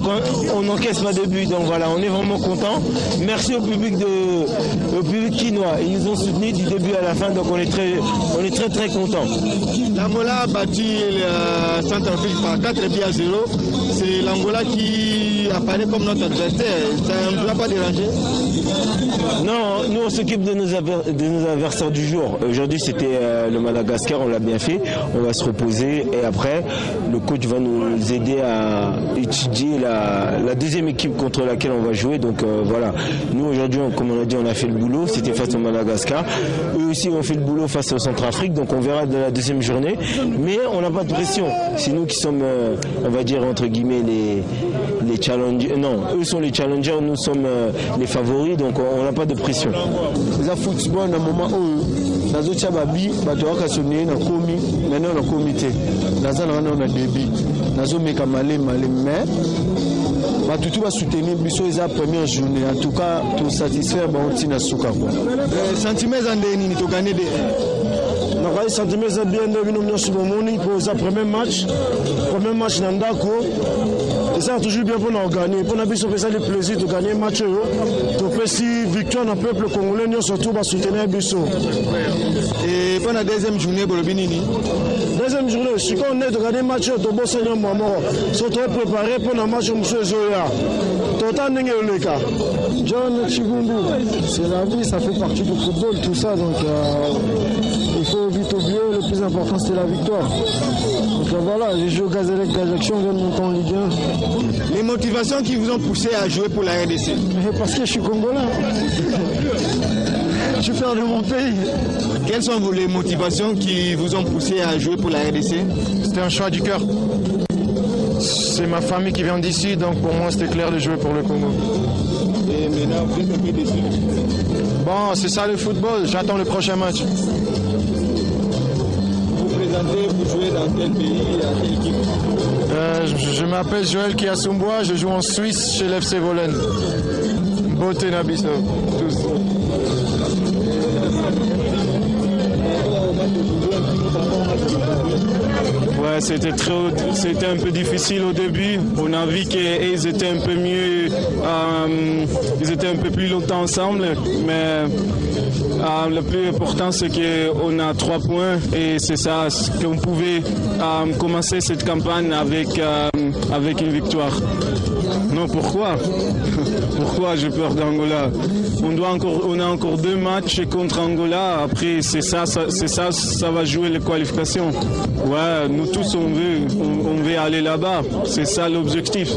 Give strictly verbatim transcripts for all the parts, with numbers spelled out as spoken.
on n'encaisse pas de but. Donc voilà, on est vraiment content. Merci au public de, au public quinois. Ils nous ont soutenus du début à la fin, donc on est très, on est très très content. L'Angola a battu le Centrafrique par quatre buts à zéro. C'est l'Angola qui apparaît comme notre adversaire. Ça ne doit pas déranger? Non, nous on s'occupe de nos, de nos adversaires du jour. Aujourd'hui c'était euh, le Madagascar, on l'a bien fait. On va se reposer et après le coach va nous aider à étudier la, la deuxième équipe contre laquelle on va jouer. Donc euh, voilà, nous aujourd'hui comme on a dit on a fait le boulot, c'était face au Madagascar. Eux aussi ont fait le boulot face au Centrafrique, donc on verra de la deuxième journée. Mais on n'a pas de pression. C'est nous qui sommes, euh, on va dire entre guillemets les, les challengers. Non, eux sont les challengers, nous sommes euh, les favoris, donc on n'a pas de pression. Les football à un moment où dans autres babi, bateau a sonné, na komi, maintenant on a comité. Dans un an on a débit. Dans un mec à malé malé mais. Tout va soutenir la première journée. En tout cas, tout satisfaire, bon, on tient à souka. Sentiments en déni, tu gagnes des. Les sentiments sont bien devenus pour le premier match. Premier match Nandako. Et ça a toujours bien pour nous gagner. Pour nous, ça le plaisir de gagner un match. Donc, si victoire dans le peuple congolais, nous surtout va soutenir Bissau. Et pour la deuxième journée, pour le Bénini. Deuxième journée, si on est de gagner un match, on doit se surtout préparer pour un match monsieur Zoya. Total n'est le cas. John Chibundu, c'est la vie, ça fait partie du football, tout ça. Donc, euh, il faut vite oublier, le plus important c'est la victoire. Donc euh, voilà, j'ai joué au Gazélec d'Ajaccio, on vient de monter en Ligue un. Les motivations qui vous ont poussé à jouer pour la R D C? Mais parce que je suis congolais. Je suis fier de mon pays. Quelles sont les motivations qui vous ont poussé à jouer pour la R D C? C'était un choix du cœur. C'est ma famille qui vient d'ici, donc pour moi c'était clair de jouer pour le Congo. Et maintenant vous êtes un peu déçu? Bon, c'est ça le football, j'attends le prochain match. Vous présentez, vous jouez dans quel pays, à quelle équipe? euh, Je, je m'appelle Joël Kiasumbois, je joue en Suisse chez l'F C Volen. Beauté Nabiso, tous. Ouais, c'était trop, c'était un peu difficile au début. On a vu qu'ils étaient un peu mieux, euh, ils étaient un peu plus longtemps ensemble, mais euh, le plus important c'est qu'on a trois points et c'est ça qu'on pouvait euh, commencer cette campagne avec euh, avec une victoire. Non, pourquoi? Pourquoi j'ai peur d'Angola? On doit encore, on a encore deux matchs contre Angola. Après, c'est ça, ça, c'est ça, ça va jouer les qualifications. Ouais, nous tous on veut, on, on veut aller là-bas. C'est ça l'objectif.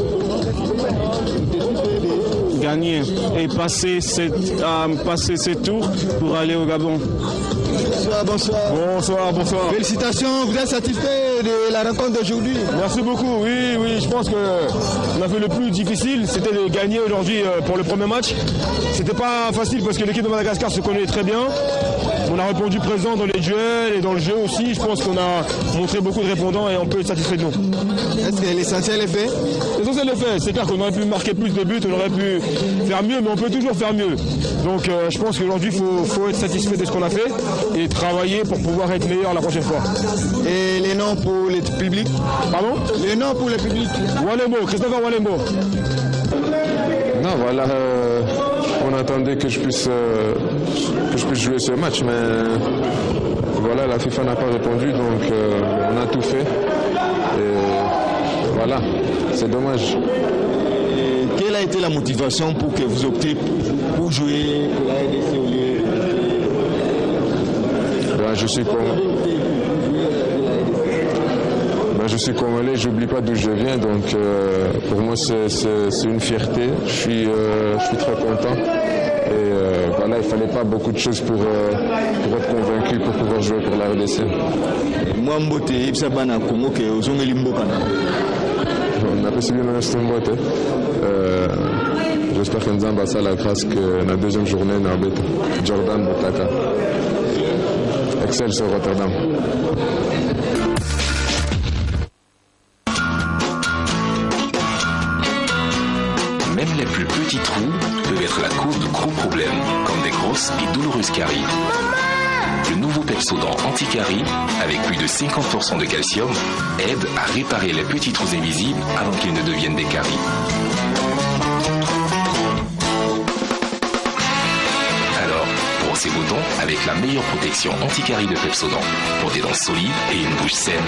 Gagner et passer cette, euh, passer ces tours pour aller au Gabon. Bonsoir, bonsoir. Bonsoir, bonsoir. Félicitations, vous êtes satisfait de la rencontre d'aujourd'hui? Merci beaucoup, oui, oui, je pense qu'on a fait le plus difficile, c'était de gagner aujourd'hui pour le premier match. C'était pas facile parce que l'équipe de Madagascar se connaît très bien. On a répondu présent dans les duels et dans le jeu aussi. Je pense qu'on a montré beaucoup de répondants et on peut être satisfait de nous. Est-ce que l'essentiel est fait? L'essentiel est fait. C'est clair qu'on aurait pu marquer plus de buts, on aurait pu faire mieux, mais on peut toujours faire mieux. Donc euh, je pense qu'aujourd'hui, il faut, faut être satisfait de ce qu'on a fait et travailler pour pouvoir être meilleur la prochaine fois. Et les noms pour le public? Pardon? Les noms pour le public? Walembo, Christopher Walembo. Non, voilà, euh, on attendait que je puisse euh, que je puisse jouer ce match, mais voilà, la FIFA n'a pas répondu, donc euh, on a tout fait. Et voilà, c'est dommage. Et quelle a été la motivation pour que vous optez pour jouer pour la R D C au lieu? Ben, je suis comme... Ben, je suis congolais, j'oublie pas d'où je viens, donc euh, pour moi c'est une fierté. Je suis, euh, je suis très content. Et euh, voilà, il fallait pas beaucoup de choses pour, euh, pour être convaincu, pour pouvoir jouer pour la R D C. Moi, Mbote, Ibsabana, Congo, que vous avez l'Imbokana. On a possiblement un Mbote. J'espère que nous avons passé la grâce que la deuxième journée, nous avons Jordan Botaka. Excel sur Rotterdam. Même les plus petits trous peuvent être la cause de gros problèmes, comme des grosses et douloureuses caries. Maman, Le nouveau Pepsodent anti-carie, avec plus de cinquante pour cent de calcium, aide à réparer les petits trous invisibles avant qu'ils ne deviennent des caries. Alors, brossez vos dents avec la meilleure protection anti-carie de Pepsodent pour des dents solides et une bouche saine.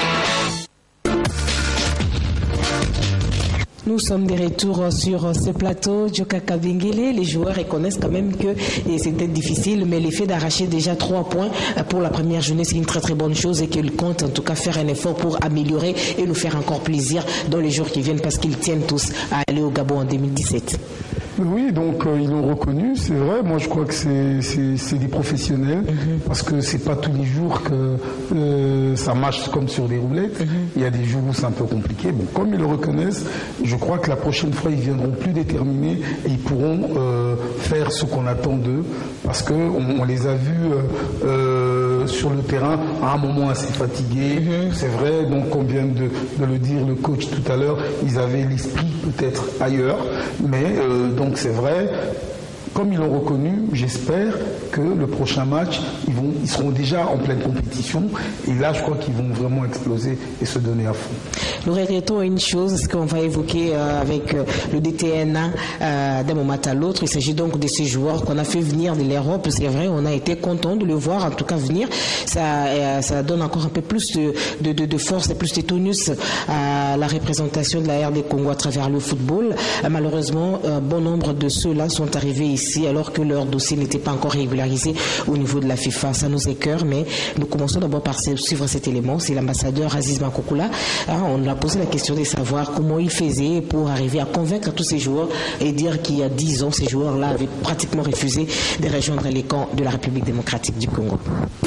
Nous sommes de retour sur ce plateau. Djoka Kabengele, les joueurs reconnaissent quand même que c'était difficile, mais l'effet d'arracher déjà trois points pour la première journée, c'est une très très bonne chose et qu'ils comptent en tout cas faire un effort pour améliorer et nous faire encore plaisir dans les jours qui viennent parce qu'ils tiennent tous à aller au Gabon en deux mille dix-sept. Oui, donc euh, ils l'ont reconnu, c'est vrai. Moi, je crois que c'est des professionnels mm-hmm. parce que c'est pas tous les jours que euh, ça marche comme sur des roulettes. Mm-hmm. Il y a des jours où c'est un peu compliqué. Bon, comme ils le reconnaissent, je crois que la prochaine fois, ils viendront plus déterminés et ils pourront euh, faire ce qu'on attend d'eux parce que on, on les a vus euh, euh, sur le terrain à un moment assez fatigués. Mm-hmm. C'est vrai, donc on vient de, de le dire, le coach tout à l'heure, ils avaient l'esprit peut-être ailleurs, mais euh, donc Donc c'est vrai, comme ils l'ont reconnu, j'espère que le prochain match, ils, vont, ils seront déjà en pleine compétition. Et là, je crois qu'ils vont vraiment exploser et se donner à fond. Nous regrettons une chose, ce qu'on va évoquer euh, avec euh, le D T N A euh, d'un moment à l'autre. Il s'agit donc de ces joueurs qu'on a fait venir de l'Europe. C'est vrai, on a été content de le voir, en tout cas venir. Ça, euh, ça donne encore un peu plus de, de, de, de force et plus de tonus à la représentation de la R D Congo à travers le football. Euh, malheureusement, un bon nombre de ceux-là sont arrivés ici alors que leur dossier n'était pas encore régularisé au niveau de la FIFA. Ça nous écœure, mais nous commençons d'abord par suivre cet élément. C'est l'ambassadeur Aziz Makoukoula. Hein, on a posé la question de savoir comment il faisait pour arriver à convaincre tous ces joueurs et dire qu'il y a dix ans, ces joueurs-là avaient pratiquement refusé de rejoindre les camps de la République démocratique du Congo.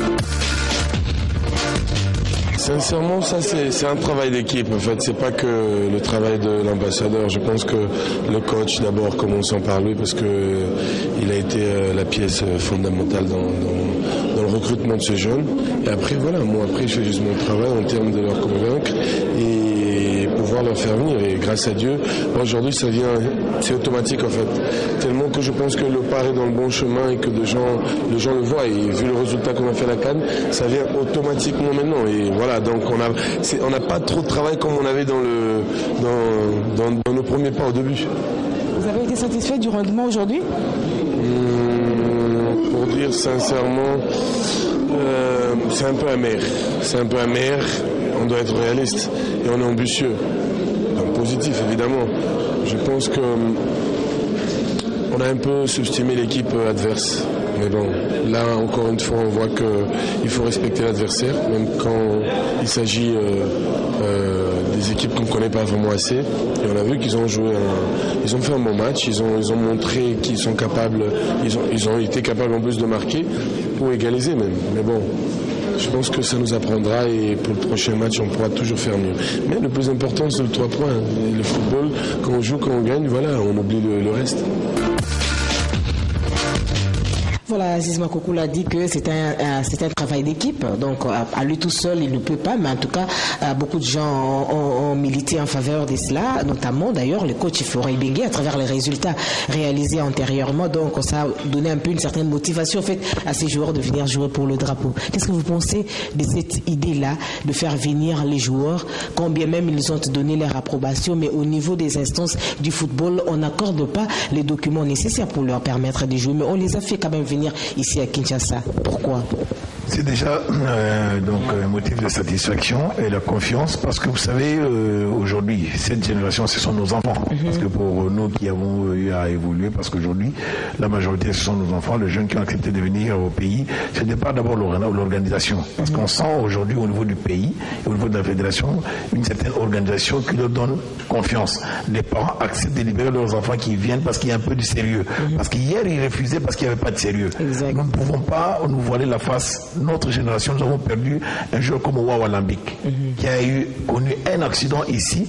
Sincèrement, ça c'est un travail d'équipe. En fait, c'est pas que le travail de l'ambassadeur. Je pense que le coach, d'abord, commençons par lui parce que il a été euh, la pièce fondamentale dans, dans, dans le recrutement de ces jeunes. Et après, voilà, moi après, je fais juste mon travail en termes de leur convaincre et pouvoir leur faire venir. Et grâce à Dieu, aujourd'hui, ça vient, c'est automatique en fait. Tellement que je pense que le part est dans le bon chemin et que les gens, les gens le voient. Et vu le résultat qu'on a fait à la CAN, ça vient automatiquement maintenant. Et voilà. Donc on a, on n'a pas trop de travail comme on avait dans, le, dans, dans, dans nos premiers pas au début. Vous avez été satisfait du rendement aujourd'hui ? Mmh, Pour dire sincèrement, euh, c'est un peu amer. C'est un peu amer, on doit être réaliste et on est ambitieux. Donc positif évidemment. Je pense que on a un peu subestimé l'équipe adverse. Mais bon, là encore une fois, on voit qu'il faut respecter l'adversaire, même quand il s'agit euh, euh, des équipes qu'on ne connaît pas vraiment assez. Et on a vu qu'ils ont joué, un, ils ont fait un bon match, ils ont, ils ont montré qu'ils sont capables, ils ont, ils ont été capables en plus de marquer ou égaliser même. Mais bon, je pense que ça nous apprendra et pour le prochain match, on pourra toujours faire mieux. Mais le plus important, c'est le trois points. Le football, quand on joue, quand on gagne, voilà, on oublie le, le reste. Voilà, Aziz Makoukoula a dit que c'est un, un, c'est un travail d'équipe. Donc, à, à lui tout seul, il ne peut pas. Mais en tout cas, beaucoup de gens ont, ont, ont milité en faveur de cela. Notamment, d'ailleurs, le coach Florent Ibenge, à travers les résultats réalisés antérieurement. Donc, ça a donné un peu une certaine motivation, en fait, à ces joueurs de venir jouer pour le drapeau. Qu'est-ce que vous pensez de cette idée-là, de faire venir les joueurs, quand bien même ils ont donné leur approbation, mais au niveau des instances du football, on n'accorde pas les documents nécessaires pour leur permettre de jouer. Mais on les a fait quand même venir ici à Kinshasa. Pourquoi? C'est déjà euh, donc un motif de satisfaction et la confiance parce que vous savez euh, aujourd'hui cette génération ce sont nos enfants mm-hmm. parce que pour nous qui avons eu à évoluer parce qu'aujourd'hui la majorité ce sont nos enfants, les jeunes qui ont accepté de venir au pays, ce n'est pas d'abord l'organisation parce mm-hmm. qu'on sent aujourd'hui au niveau du pays et au niveau de la fédération une certaine organisation qui leur donne confiance. Les parents acceptent de libérer leurs enfants qui viennent parce qu'il y a un peu de sérieux mm-hmm. parce qu'hier ils refusaient parce qu'il n'y avait pas de sérieux. Exact. Nous ne pouvons pas nous voiler la face. Notre génération, nous avons perdu un joueur comme Wawa Lambik, mm-hmm. qui a eu connu un accident ici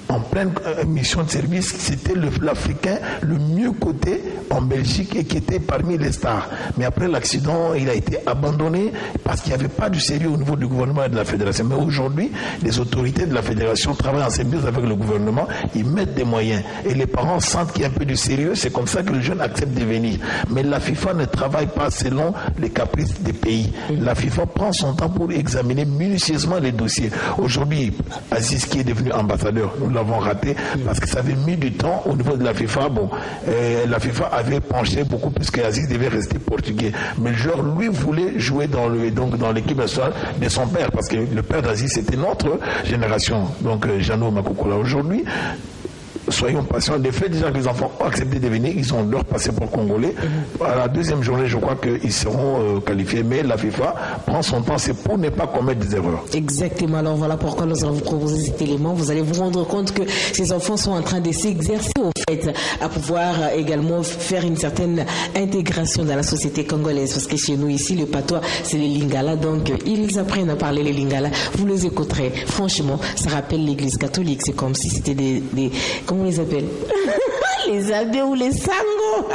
en pleine mission de service, c'était l'Africain le mieux coté en Belgique et qui était parmi les stars. Mais après l'accident, il a été abandonné parce qu'il n'y avait pas du sérieux au niveau du gouvernement et de la fédération. Mais aujourd'hui, les autorités de la fédération travaillent en symbiose avec le gouvernement, ils mettent des moyens. Et les parents sentent qu'il y a un peu du sérieux, c'est comme ça que le jeune accepte de venir. Mais la FIFA ne travaille pas selon les caprices des pays. La FIFA prend son temps pour examiner minutieusement les dossiers. Aujourd'hui, Aziz qui est devenu ambassadeur, nous l'avons raté parce que ça avait mis du temps au niveau de la FIFA. Bon, euh, la FIFA avait penché beaucoup plus qu'Aziz devait rester portugais. Mais le joueur, lui, voulait jouer dans le donc dans l'équipe nationale de son père parce que le père d'Aziz, c'était notre génération. Donc, euh, Jeannot Makokola. Aujourd'hui, soyons patients. Les faits déjà que les enfants ont accepté de venir, ils ont leur passeport congolais. À la deuxième journée, je crois qu'ils seront euh, qualifiés. Mais la FIFA prend son temps, c'est pour ne pas commettre des erreurs. Exactement. Alors voilà pourquoi nous allons vous proposer cet élément. Vous allez vous rendre compte que ces enfants sont en train de s'exercer au fait à pouvoir euh, également faire une certaine intégration dans la société congolaise. Parce que chez nous ici, le patois, c'est les Lingala. Donc euh, ils apprennent à parler les Lingala. Vous les écouterez. Franchement, ça rappelle l'église catholique. C'est comme si c'était des, des comment on les appelle? Les abbés ou les sangos.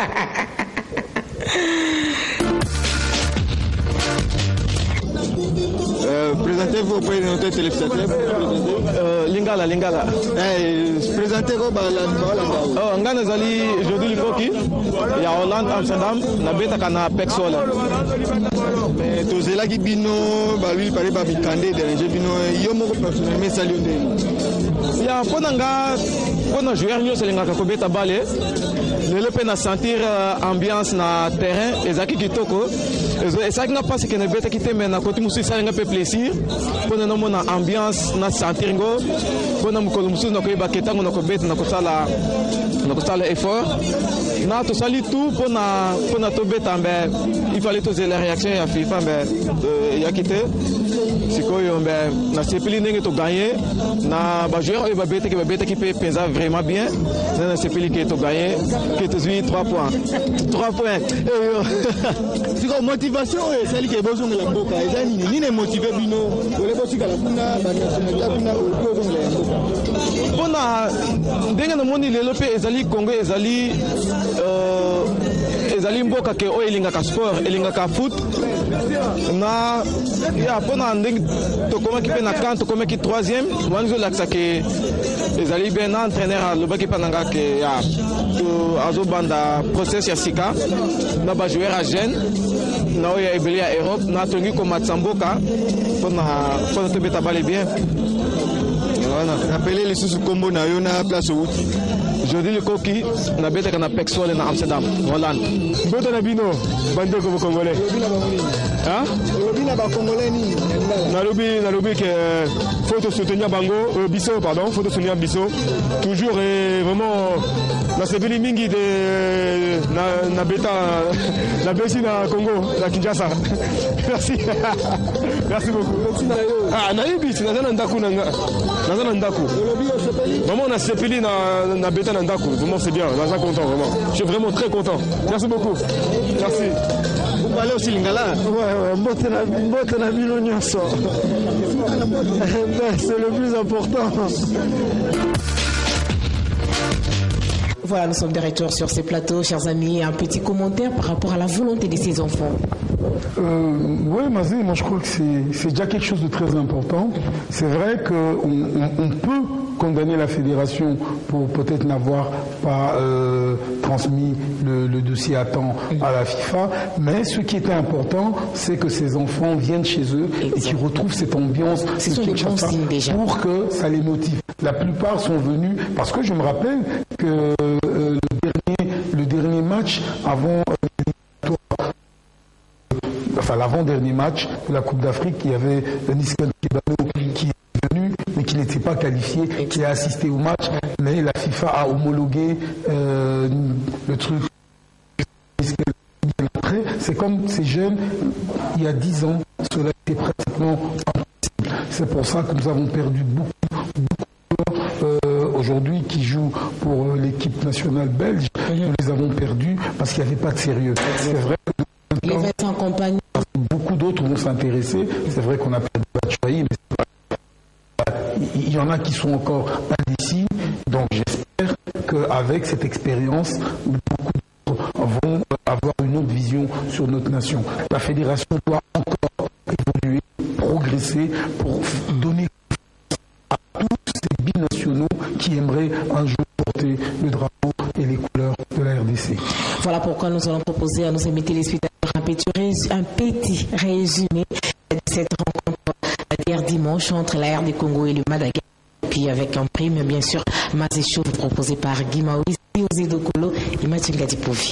Euh, présentez-vous auprès de notre téléspectateur. Euh, Lingala, Lingala. Eh, présentez-vous par la Lingala. Oh, ngana zali jodi likoki ya Hollande Amsterdam na beta kana Pexola. Mais tozela ki bino ba lui parler ba bikande déranger bino yo moko personnellement sali onde. Ya pona nga pona joueur nyo selinga ka kobeta bale. Le pe na sentir ambiance na terrain ezaki kitoko. Et ça qui n'a pas c'est que ne beta ki tembe na côté musu salinga pe plaisir. Pona no mona ambiance na sentir ngo. Pona mukolo musu na ko ba ketango na ko beta na ko sala na ko sala effort. Na to sali tout pona pona to beta mais il fallait toser la réaction ya FIFA mais ya quitté. Sikoyo mais na sepeli ndenge to gagner na ba joueur ba beta ki ba beta ki peut penser vraiment bien. Na sepeli ki to gagner qui te suit trois points. trois points. C'est comme motivation et celle qui est besoin de la boca. Et ça ni ni ne motiver bino. Ole bosi kala kuna ba nationalité kuna au besoin de la boca. Bona ndenge na moni lelo pe ezali Congo ezali euh ezali mboka ke o elinga ka sport elinga ka foot na ya pona ndenge to koma ki pe na kan to koma ki troisième wanzo laksa ke ezali ben entraîneur le baki pananga ke ya to azo banda process ya sika na ba joueur à jeune na o ya ebeli ya Europe na tongi ko matsamboka pona pona to beta bale bien. Rappelez les sous combo na yo na place où jodi le koki na beta kana Pexola na Amsterdam Hollande beta na bino bande ko congolais hein lobi na ba congolais ni na lobi na lobi que faut te soutenir bango euh, biso pardon faut te soutenir biso toujours et vraiment na sebeli mingi de na na beta na besi na Congo na Kinshasa. Merci. Merci beaucoup. Ah na ibisi na zana ndaku na na zana ndaku vraiment on a sepeli na na beta na ndaku vraiment c'est bien on est content vraiment je suis vraiment très content merci beaucoup merci. Vous parlez aussi Lingala? Ouais ouais mbote na mbote na bino nyonso. C'est le plus important. Voilà, nous sommes de retour sur ces plateaux, chers amis. Un petit commentaire par rapport à la volonté de ces enfants. Euh, oui, Mazé, moi je crois que c'est déjà quelque chose de très important. C'est vrai qu'on on, on peut condamner la fédération pour peut-être n'avoir pas euh, transmis le, le dossier à temps à la FIFA, mais ce qui était important, c'est que ces enfants viennent chez eux et qu'ils retrouvent cette ambiance de pour que ça les motive. La plupart sont venus, parce que je me rappelle que euh, le, dernier, le dernier match avant euh, enfin l'avant-dernier match de la Coupe d'Afrique, il y avait Niskan Kebano qui est venu, mais qui n'était pas qualifié, qui a assisté au match, mais la FIFA a homologué euh, le truc. C'est comme ces jeunes, il y a dix ans, cela était pratiquement impossible. C'est pour ça que nous avons perdu beaucoup, beaucoup euh, aujourd'hui qui jouent pour euh, l'équipe nationale belge. Nous les avons perdus parce qu'il n'y avait pas de sérieux. C'est vrai que les vêtements en compagnie. Beaucoup d'autres vont s'intéresser. C'est vrai qu'on a perdu Batshuayi, mais c'est pas... il y en a qui sont encore indécis. avec cette expérience, beaucoup d'autres vont avoir une autre vision sur notre nation. La fédération doit encore évoluer, progresser pour donner à tous ces binationaux qui aimeraient un jour porter le drapeau et les couleurs de la R D C. Voilà pourquoi nous allons proposer à nos amis téléspectateurs un petit, un petit résumé de cette rencontre d'hier dimanche entre la R D Congo et le Madagascar. Puis avec un prime, bien sûr, Mazécho proposé par Guy Maoïs, Ozé Dokolo et Mathieu Gadipovi.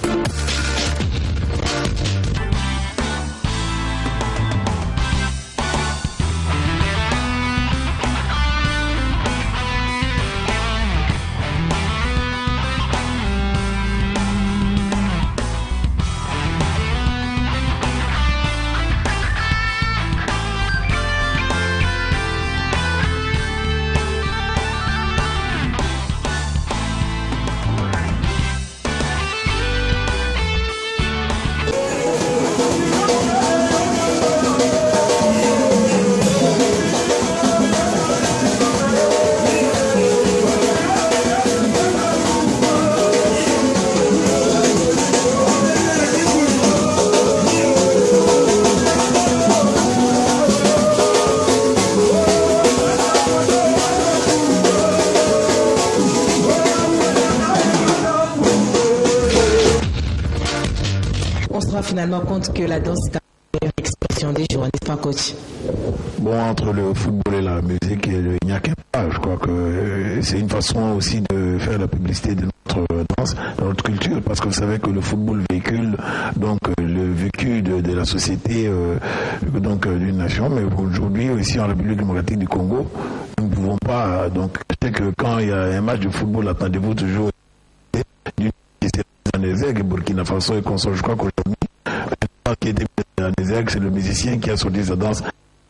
Finalement compte que la danse est la meilleure expression des jours, n'est-ce pas, coach? Bon, entre le football et la musique, il n'y a qu'un pas. Je crois que c'est une façon aussi de faire la publicité de notre danse, de notre culture, parce que vous savez que le football véhicule donc le vécu de, de la société, euh, donc d'une nation. Mais aujourd'hui, ici en République démocratique du Congo, nous ne pouvons pas. Donc, je sais que quand il y a un match de football, attendez-vous toujours d'une et Burkina Faso et consort. Je crois qu'aujourd'hui, qui était c'est le musicien qui a sorti sa danse.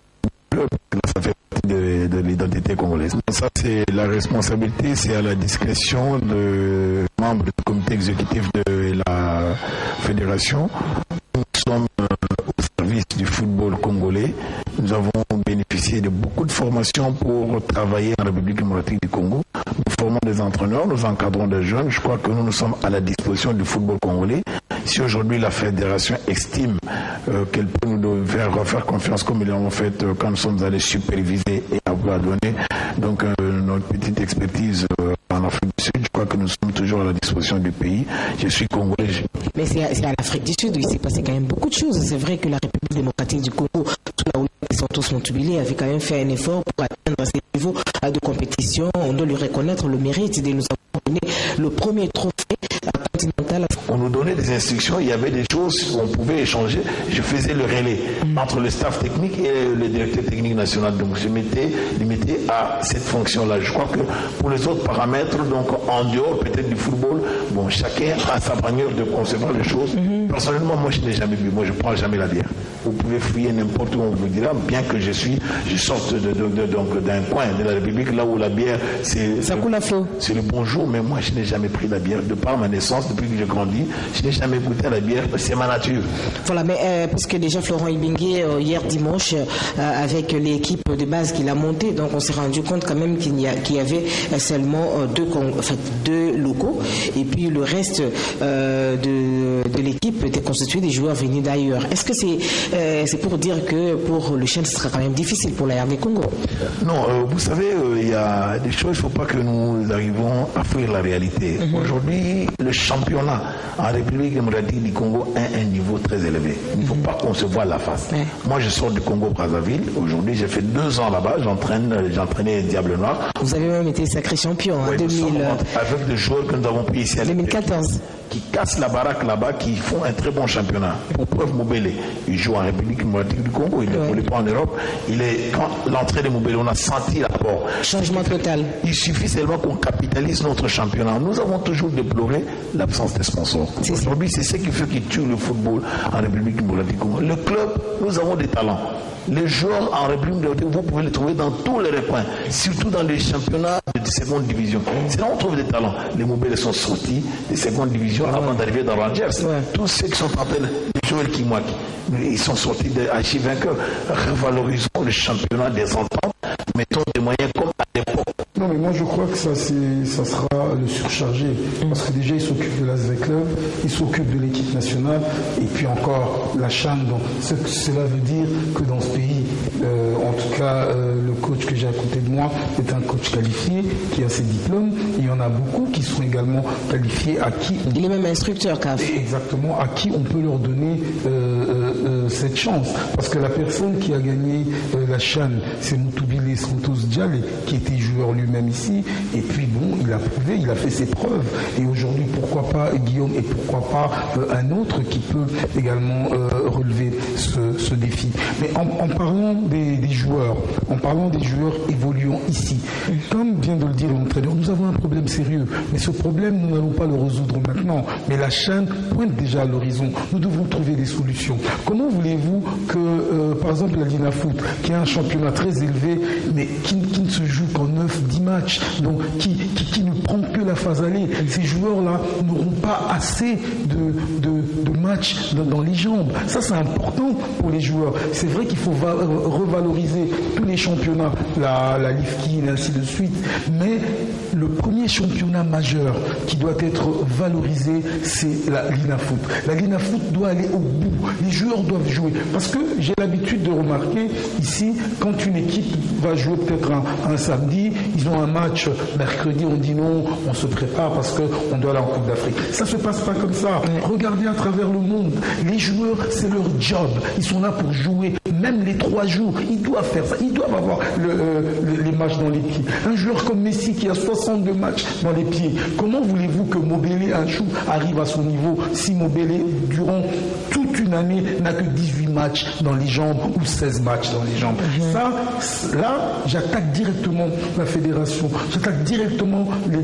Ça fait partie de, de l'identité congolaise. Ça, c'est la responsabilité, c'est à la discrétion de membres du comité exécutif de la fédération. Nous sommes au service du football congolais. Nous avons bénéficié de beaucoup de formations pour travailler en République démocratique du Congo. Nous formons des entraîneurs, nous encadrons des jeunes. Je crois que nous, nous sommes à la disposition du football congolais. Si aujourd'hui la fédération estime euh, qu'elle peut nous faire refaire confiance comme ils l'ont fait euh, quand nous sommes allés superviser et avoir donné donc euh, notre petite expertise euh, en Afrique du Sud, je crois que nous sommes toujours à la disposition du pays. Je suis congolais. Je... Mais c'est à, à l'Afrique du Sud où il s'est passé quand même beaucoup de choses. C'est vrai que la République démocratique du Congo, sous la houlette de Santos Montoubilé, avait quand même fait un effort pour atteindre ces niveaux de compétition. On doit lui reconnaître le mérite de nous avoir donné le premier trophée continental. On nous donnait des instructions, il y avait des choses où on pouvait échanger. Je faisais le relais mmh. entre le staff technique et le directeur technique national. Donc je m'étais limité à cette fonction-là. Je crois que pour les autres paramètres, donc en dehors peut-être du football, bon, chacun a sa manière de concevoir les choses. Mmh. Personnellement, moi je n'ai jamais bu, moi je ne prends jamais la bière. Vous pouvez fouiller n'importe où on vous dira, bien que je suis, je sorte de, de, de, donc d'un coin de la République, là où la bière, c'est ça coule à flot. C'est le bonjour, mais moi je n'ai jamais pris la bière. De par ma naissance, depuis que j'ai grandi, je n'ai jamais goûté à la bière, c'est ma nature. Voilà, mais euh, puisque déjà Florent Ibingué, euh, hier dimanche, euh, avec l'équipe de base qu'il a montée, donc on s'est rendu compte quand même qu'il y, a, qu'il y avait seulement euh, deux, enfin, deux locaux, et puis le reste euh, de, de l'équipe était constitué des joueurs venus d'ailleurs. Est-ce que c'est euh, c'est pour dire que pour le Chien, ce sera quand même difficile pour la R D Congo? Non, euh, vous savez, il euh, y a des choses, il ne faut pas que nous arrivions à fuir la réalité. Mm-hmm. Aujourd'hui, le championnat en République démocratique du Congo a un niveau très élevé. Il ne faut mm-hmm. pas qu'on se voie la face. Ouais. Moi, je sors du Congo-Brazzaville. Aujourd'hui, j'ai fait deux ans là-bas. J'entraîne, j'entraînais Diable Noir. Vous avez même été sacré champion en hein, deux mille... Avec des joueurs que nous avons pris ici à deux mille quatorze. Qui cassent la baraque là-bas, qui font un très bon championnat. Pour preuve, Moubélé, il joue en République démocratique du Congo. Il ne ouais. pas en Europe. Il est, quand l'entrée de Moubélé, on a senti d'abord. Changement total. Il suffit seulement qu'on capitalise notre championnat. Nous avons toujours déploré l'absence des sponsors. Aujourd'hui, c'est ce qui fait qu'il tue le football en République démocratique du Congo. Le club, nous avons des talents. Les joueurs en République démocratique, vous pouvez les trouver dans tous les recoins, surtout dans les championnats de seconde division. C'est là où on trouve des talents. Les Moubélés sont sortis des secondes divisions ouais. avant d'arriver dans Rangers. Ouais. Tous ceux qui sont en train de jouer le Kimwaki, ils sont sortis de archi-vainqueurs. Revalorisons le championnat des ententes, mettons des moyens comme à l'époque. Non, mais moi je crois que ça, ça sera le surchargé. Parce que déjà, il s'occupe de l'A S V Club, il s'occupe de l'équipe nationale, et puis encore la CHAN. Donc, ce que cela veut dire que dans ce pays, euh, en tout cas, euh, le coach que j'ai à côté de moi est un coach qualifié, qui a ses diplômes. Il y en a beaucoup qui sont également qualifiés, à qui... Il est même instructeur, C A F. Exactement, à qui on peut leur donner euh, euh, euh, cette chance. Parce que la personne qui a gagné euh, la CHAN, c'est Moutoubile Santos Djale, qui était joueur lui-même ici. Et puis bon, il a prouvé, il a fait ses preuves. Et aujourd'hui, pourquoi pas Guillaume et pourquoi pas euh, un autre qui peut également euh, relever ce, ce défi. Mais en, en parlant des, des joueurs, en parlant des joueurs évoluant ici, comme vient de le dire l'entraîneur, nous avons un problème sérieux. Mais ce problème, nous n'allons pas le résoudre maintenant. Mais la CHAN pointe déjà à l'horizon. Nous devons trouver des solutions. Comment voulez-vous que, euh, par exemple, la Lina Foot, qui a un championnat très élevé, mais qui, qui ne se joue qu'en neuf dix matchs, donc qui, qui, qui ne prend que la phase aller, ces joueurs-là n'auront pas assez de, de, de matchs dans, dans les jambes. Ça, c'est important pour les joueurs. C'est vrai qu'il faut va, revaloriser tous les championnats, la, la Lifkin et ainsi de suite, mais le premier championnat majeur qui doit être valorisé, c'est la Lina Foot. La Lina Foot doit aller au bout. Les joueurs doivent jouer. Parce que j'ai l'habitude de remarquer ici, quand une équipe va jouer peut-être un, un samedi, ils ont un match mercredi, on dit non, on se prépare parce qu'on doit aller en Coupe d'Afrique. Ça ne se passe pas comme ça. Regardez à travers le monde. Les joueurs, c'est leur job. Ils sont là pour jouer. Même les trois jours, ils doivent faire ça. Ils doivent avoir le, euh, les matchs dans les pieds. Un joueur comme Messi qui a soixante-deux matchs dans les pieds, comment voulez-vous que Mobélé, un chou, arrive à son niveau si Mobélé, durant toute une année, n'a que dix-huit matchs dans les jambes ou seize matchs dans les jambes? Ça, là, j'attaque directement la fédération. J'attaque directement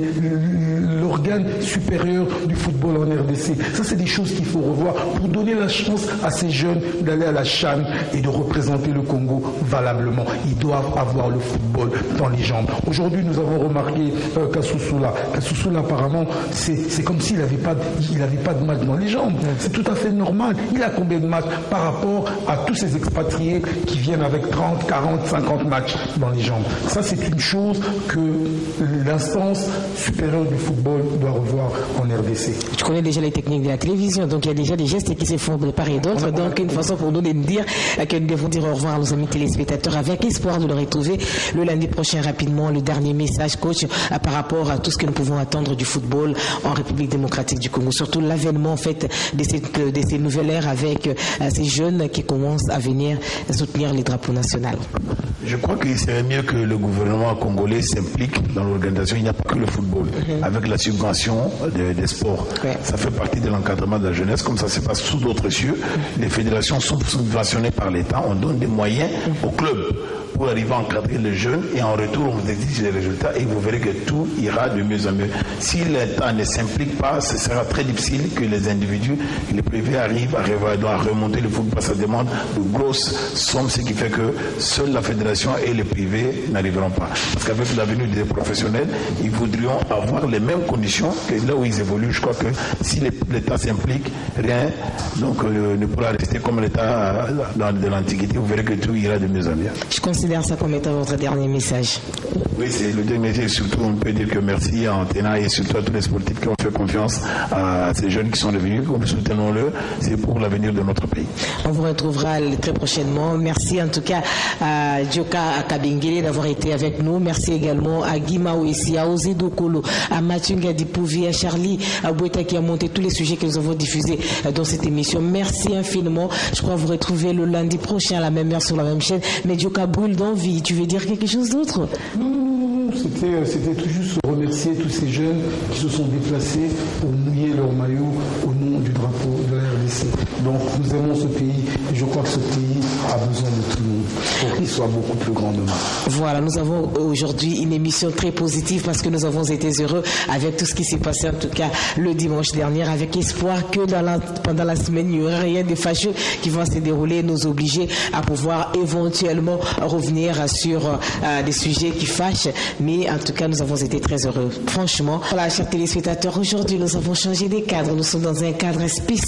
l'organe supérieur du football en R D C. Ça, c'est des choses qu'il faut revoir pour donner la chance à ces jeunes d'aller à la CHAN et de représenter le Congo valablement. Ils doivent avoir le football dans les jambes. Aujourd'hui, nous avons remarqué euh, Kassoussoula. Kassoussoula, apparemment, c'est comme s'il n'avait pas, pas de match dans les jambes. C'est tout à fait normal. Il a combien de matchs par rapport à tous ces expatriés qui viennent avec trente, quarante, cinquante matchs dans les jambes? Ça, c'est une chose que l'instance supérieure du football doit revoir en R D C. Tu connais déjà les techniques de la télévision, donc il y a déjà des gestes qui se font de part et d'autre. Donc, une façon pour nous de dire que nous devons dire au revoir à nos amis téléspectateurs avec espoir de le retrouver le lundi prochain rapidement. Le dernier message, coach, par rapport à tout ce que nous pouvons attendre du football en République démocratique du Congo. Surtout l'avènement, en fait, de cette, de ces nouvelles ères avec euh, ces jeunes qui commencent à venir soutenir les drapeaux nationaux. Je crois qu'il serait mieux que le gouvernement congolais s'implique dans l'organisation. Il n'y a pas que le football. Mm-hmm. Avec la subvention des, des sports, ouais. Ça fait partie de l'encadrement de la jeunesse, comme ça se passe sous d'autres cieux. Mm-hmm. Les fédérations sont subventionnées par l'État. On donne des moyens mm-hmm. aux clubs pour arriver à encadrer les jeunes et en retour on vous exige les résultats et vous verrez que tout ira de mieux en mieux. Si l'État ne s'implique pas, ce sera très difficile que les individus et les privés arrivent à, à remonter le football. Ça demande de grosses sommes, ce qui fait que seule la fédération et les privés n'arriveront pas. Parce qu'avec la venue des professionnels, ils voudrions avoir les mêmes conditions que là où ils évoluent. Je crois que si l'État s'implique, rien donc, euh, ne pourra rester comme l'État de l'Antiquité. Vous verrez que tout ira de mieux en mieux. Je considère ça comme étant votre dernier message. Oui, c'est le dernier message. Surtout, on peut dire que merci à Antena et surtout à tous les sportifs qui ont fait confiance à ces jeunes qui sont devenus. Soutenons-le, c'est pour l'avenir de notre pays. On vous retrouvera très prochainement. Merci en tout cas à Djoka Kabengele d'avoir été avec nous. Merci également à Guima Ouessi, à Ozé Dokolo, à Mathieu Ngadi-Pouvi, à Charlie, à Boueta qui a monté tous les sujets que nous avons diffusés dans cette émission. Merci infiniment. Je crois vous retrouver le lundi prochain à la même heure sur la même chaîne. Mais Djoka brûle d'envie. Tu veux dire quelque chose d'autre? Non, non, non, non. C'était, c'était tout juste remercier tous ces jeunes qui se sont déplacés pour mouiller leur maillot au nom du drapeau de la R D C. Donc nous aimons ce pays et je crois que ce pays a besoin de tout le monde pour qu'il soit beaucoup plus grand demain. Voilà, nous avons aujourd'hui une émission très positive parce que nous avons été heureux avec tout ce qui s'est passé en tout cas le dimanche dernier, avec espoir que dans la, pendant la semaine il n'y aurait rien de fâcheux qui va se dérouler et nous obliger à pouvoir éventuellement revenir sur euh, des sujets qui fâchent, mais en tout cas nous avons été très heureux. Franchement, voilà, chers téléspectateurs, aujourd'hui nous avons changé des cadres, nous sommes dans un cadre spécial qui nous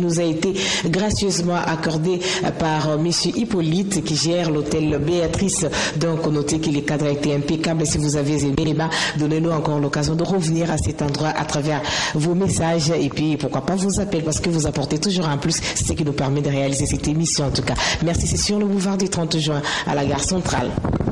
nous a été gracieusement accordé par M. Hippolyte qui gère l'hôtel Béatrice. Donc, notez que le cadre a été impeccable. Si vous avez aimé les bas, donnez-nous encore l'occasion de revenir à cet endroit à travers vos messages et puis pourquoi pas vos appels parce que vous apportez toujours un plus. C'est ce qui nous permet de réaliser cette émission en tout cas. Merci, c'est sur le boulevard du trente juin à la gare centrale.